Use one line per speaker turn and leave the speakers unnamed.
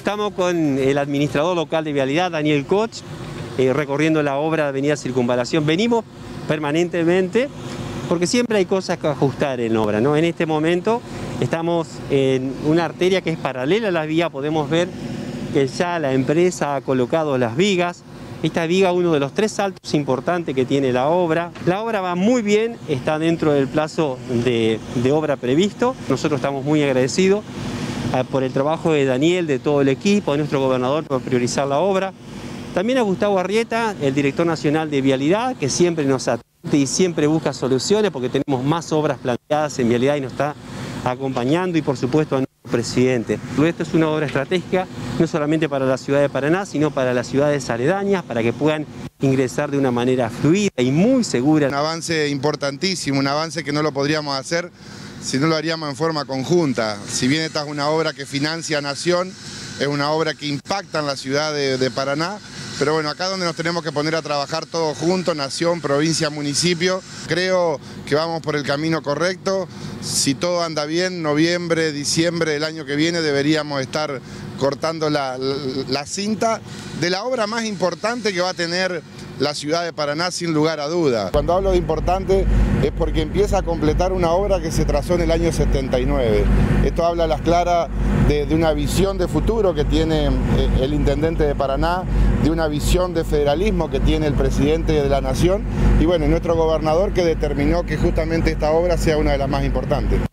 Estamos con el administrador local de Vialidad, Daniel Koch, recorriendo la obra de Avenida Circunvalación. Venimos permanentemente porque siempre hay cosas que ajustar en obra, ¿no? En este momento estamos en una arteria que es paralela a la vía. Podemos ver que ya la empresa ha colocado las vigas. Esta viga es uno de los 3 saltos importantes que tiene la obra. La obra va muy bien, está dentro del plazo de obra previsto. Nosotros estamos muy agradecidos por el trabajo de Daniel, de todo el equipo, de nuestro gobernador por priorizar la obra. También a Gustavo Arrieta, el director nacional de Vialidad, que siempre nos atiende y siempre busca soluciones porque tenemos más obras planteadas en Vialidad y nos está acompañando, y por supuesto a nuestro presidente. Esto es una obra estratégica no solamente para la ciudad de Paraná, sino para las ciudades aledañas, para que puedan ingresar de una manera fluida y muy segura.
Un avance importantísimo, un avance que no lo podríamos hacer si no lo haríamos en forma conjunta. Si bien esta es una obra que financia Nación, es una obra que impacta en la ciudad de Paraná, pero bueno, acá donde nos tenemos que poner a trabajar todos juntos, Nación, provincia, municipio, creo que vamos por el camino correcto. Si todo anda bien, noviembre, diciembre del año que viene deberíamos estar cortando la cinta de la obra más importante que va a tener la ciudad de Paraná, sin lugar a duda. Cuando hablo de importante es porque empieza a completar una obra que se trazó en el año 79. Esto habla a las claras de una visión de futuro que tiene el intendente de Paraná, de una visión de federalismo que tiene el presidente de la Nación y bueno, nuestro gobernador, que determinó que justamente esta obra sea una de las más importantes.